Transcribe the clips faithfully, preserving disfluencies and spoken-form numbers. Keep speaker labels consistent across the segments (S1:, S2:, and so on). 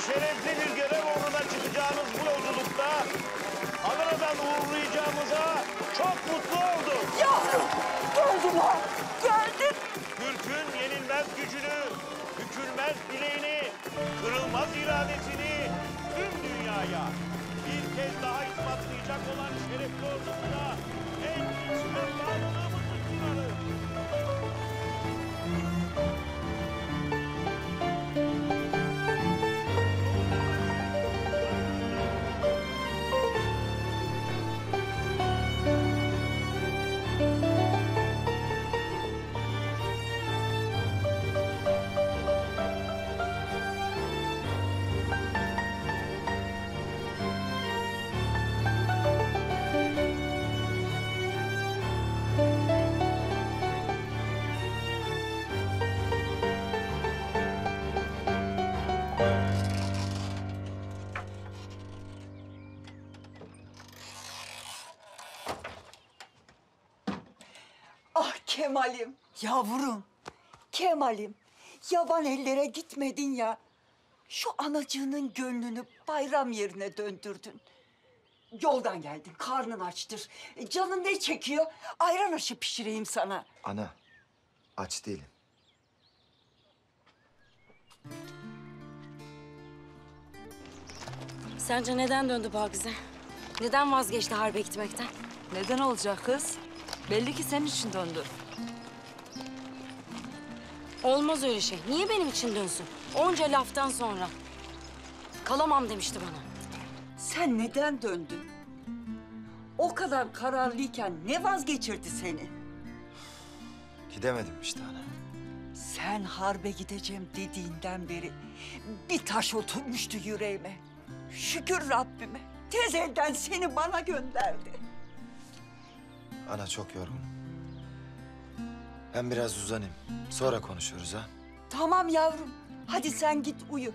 S1: şerefli bir görev uğruna çıkacağınız bu yolculukta Adana'dan uğurlayacağımıza çok mutlu oldum.
S2: Yavrum, geldim ha, geldin.
S1: Türk'ün yenilmez gücünü, bükülmez bileğini, kırılmaz iradesini tüm dünyaya bir kez daha ispatlayacak olan şerefli ordumuza en içten bağlılığımızı sunarız.
S2: Ah Kemal'im, yavrum. Kemal'im, yaban ellere gitmedin ya. Şu anacığının gönlünü bayram yerine döndürdün. Yoldan geldin, karnın açtır. Canın ne çekiyor? Ayran aşı pişireyim sana.
S3: Ana, aç değilim.
S4: Sence neden döndü Pakize? Neden vazgeçti harbe gitmekten?
S5: Neden olacak kız? Belli ki senin için döndü.
S4: Olmaz öyle şey. Niye benim için dönsün? Onca laftan sonra. Kalamam demişti bana.
S2: Sen neden döndün? O kadar kararlıyken ne vazgeçirdi seni?
S3: Gidemedim işte ana.
S2: Sen harbe gideceğim dediğinden beri bir taş oturmuştu yüreğime. Şükür Rabbime. Tez elden seni bana gönderdi.
S3: Ana çok yorgunum. Ben biraz uzanayım. Sonra konuşuruz ha.
S2: Tamam yavrum. Hadi sen git uyu.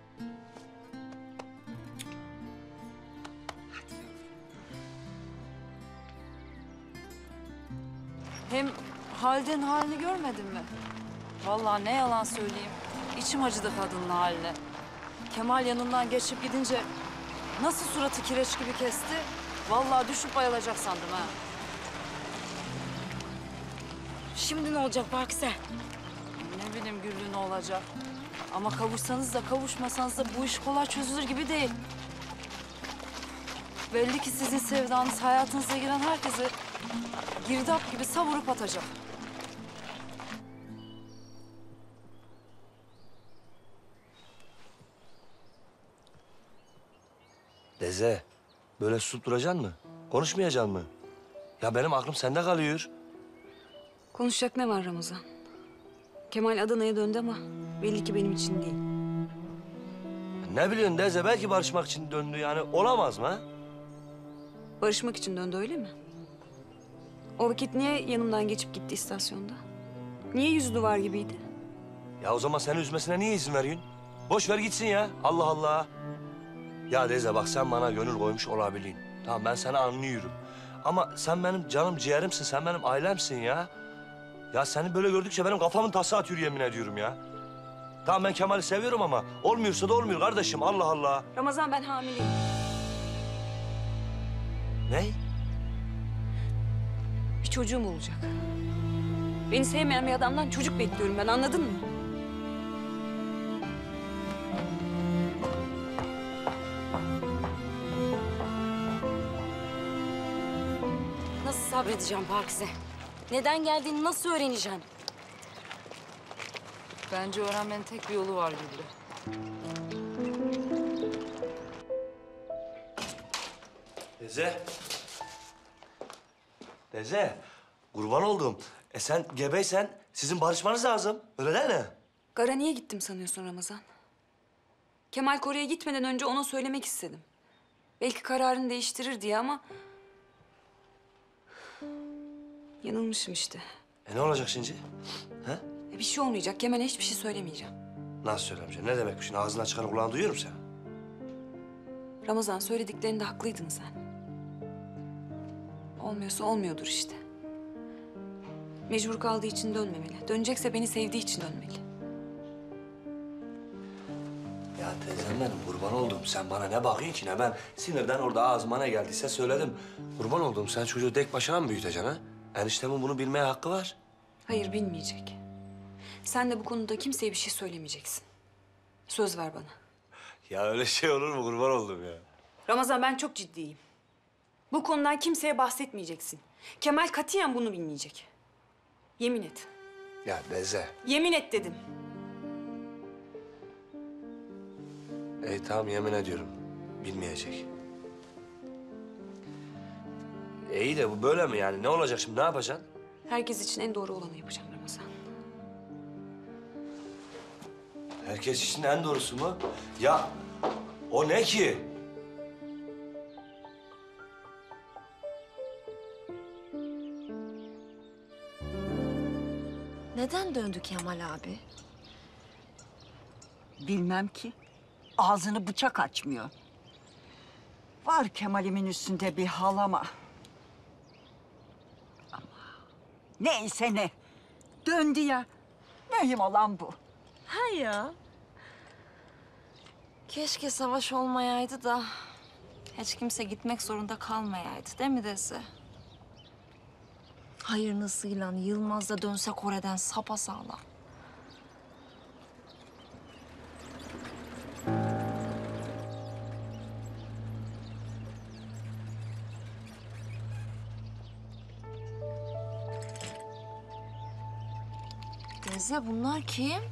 S5: Hem Halide'nin halini görmedin mi? Vallahi ne yalan söyleyeyim. İçim acıdı kadının haline. Kemal yanından geçip gidince nasıl suratı kireç gibi kesti. Vallahi düşüp bayılacak sandım ha.
S4: Şimdi ne olacak Pakize?
S5: Ne bileyim Güllü ne olacak. Ama kavuşsanız da kavuşmasanız da bu iş kolay çözülür gibi değil. Belli ki sizin sevdanız hayatınıza giren herkesi girdap gibi savurup atacak.
S6: Deze, böyle susup duracaksın mı? Konuşmayacaksın mı? Ya benim aklım sende kalıyor.
S7: Konuşacak ne var Ramazan? Kemal Adana'ya döndü ama belli ki benim için değil.
S6: Ne biliyorsun Deze, belki barışmak için döndü yani. Olamaz mı ha?
S7: Barışmak için döndü öyle mi? O vakit niye yanımdan geçip gitti istasyonda? Niye yüzü duvar gibiydi?
S6: Ya o zaman seni üzmesine niye izin veriyorsun? Boş ver gitsin ya. Allah Allah. Ya Deze bak sen bana gönül koymuş olabilin. Tamam ben seni anlıyorum. Ama sen benim canım ciğerimsin, sen benim ailemsin ya. Ya seni böyle gördükçe benim kafamın tası atıyor yemin ediyorum ya. Tamam ben Kemal'i seviyorum ama olmuyorsa da olmuyor kardeşim Allah Allah.
S7: Ramazan ben hamileyim.
S6: Ne?
S7: Bir çocuğum olacak. Beni sevmeyen bir adamdan çocuk bekliyorum ben, anladın mı?
S4: Nasıl sabredeceğim Pakize? Neden geldiğini nasıl öğreneceğim?
S5: Bence öğrenmenin tek bir yolu var Güllü.
S6: Deze. Deze, kurban oldum. E sen gebeysen sizin barışmanız lazım. Öyle değil mi?
S7: Gara niye gittim sanıyorsun Ramazan? Kemal Kore'ye gitmeden önce ona söylemek istedim. Belki kararını değiştirir diye ama... yanılmışım işte.
S6: E ne olacak şimdi? Ha?
S7: E, bir şey olmayacak. Kemal'e hiçbir şey söylemeyeceğim.
S6: Nasıl söylemeyeceğim? Ne demek bu şimdi? Ağzından çıkanı kulağına duyuyorum sen.
S7: Ramazan, söylediklerinde haklıydın sen. Olmuyorsa olmuyordur işte. Mecbur kaldığı için dönmemeli. Dönecekse beni sevdiği için dönmeli.
S6: Ya teyzem benim kurban oldum. Sen bana ne bakıyorsun ki ne ben sinirden orada ağzıma ne geldiyse söyledim. Kurban oldum sen çocuğu tek başına mı büyüteceksin ha? Eniştemin bunu bilmeye hakkı var.
S7: Hayır, bilmeyecek. Sen de bu konuda kimseye bir şey söylemeyeceksin. Söz ver bana.
S6: Ya öyle şey olur mu kurban oldum ya?
S7: Ramazan, ben çok ciddiyim. Bu konudan kimseye bahsetmeyeceksin. Kemal katiyen bunu bilmeyecek. Yemin et.
S6: Ya Deze.
S7: Yemin et dedim.
S6: İyi tamam yemin ediyorum. Bilmeyecek. İyi de bu böyle mi yani? Ne olacak şimdi? Ne yapacaksın?
S7: Herkes için en doğru olanı yapacağım Ramazan.
S6: Herkes için en doğrusu mu? Ya o ne ki?
S4: Neden döndü Kemal abi?
S2: Bilmem ki. Ağzını bıçak açmıyor. Var Kemal'imin üstünde bir halama. Ama neyse ne. Döndü ya. Mühim olan bu.
S4: Ha ya. Keşke savaş olmayaydı da hiç kimse gitmek zorunda kalmayaydı değil mi Deze? Hayırlısıyla Yılmaz da dönse Kore'den sapasağlam. Deze bunlar kim?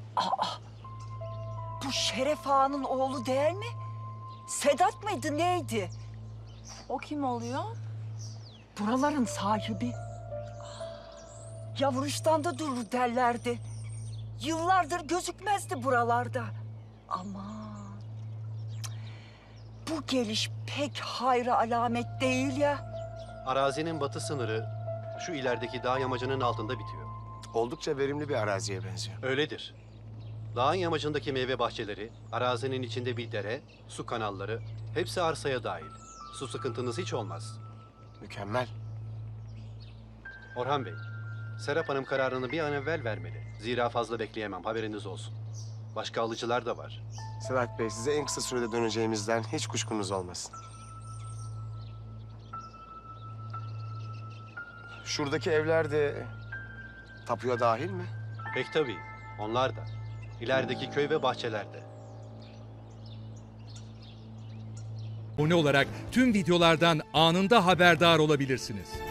S2: Bu Şeref Ağa'nın oğlu değil mi? Sedat mıydı neydi?
S4: O kim oluyor?
S2: Buraların sahibi. Yavuruştan durur derlerdi. Yıllardır gözükmezdi buralarda. Aman. Bu geliş pek hayra alamet değil ya.
S8: Arazinin batı sınırı şu ilerideki dağ yamacının altında bitiyor.
S9: Oldukça verimli bir araziye benziyor.
S8: Öyledir. Dağın yamacındaki meyve bahçeleri, arazinin içinde bir dere, su kanalları, hepsi arsaya dahil. Su sıkıntınız hiç olmaz.
S9: Mükemmel.
S8: Orhan Bey, Serap Hanım kararını bir an evvel vermeli. Zira fazla bekleyemem, haberiniz olsun. Başka alıcılar da var.
S9: Sedat Bey, size en kısa sürede döneceğimizden hiç kuşkunuz olmasın. Şuradaki evler de tapuya dahil mi?
S8: Pek tabii, onlar da. İlerideki köy ve bahçelerde.
S10: Abone olarak tüm videolardan anında haberdar olabilirsiniz.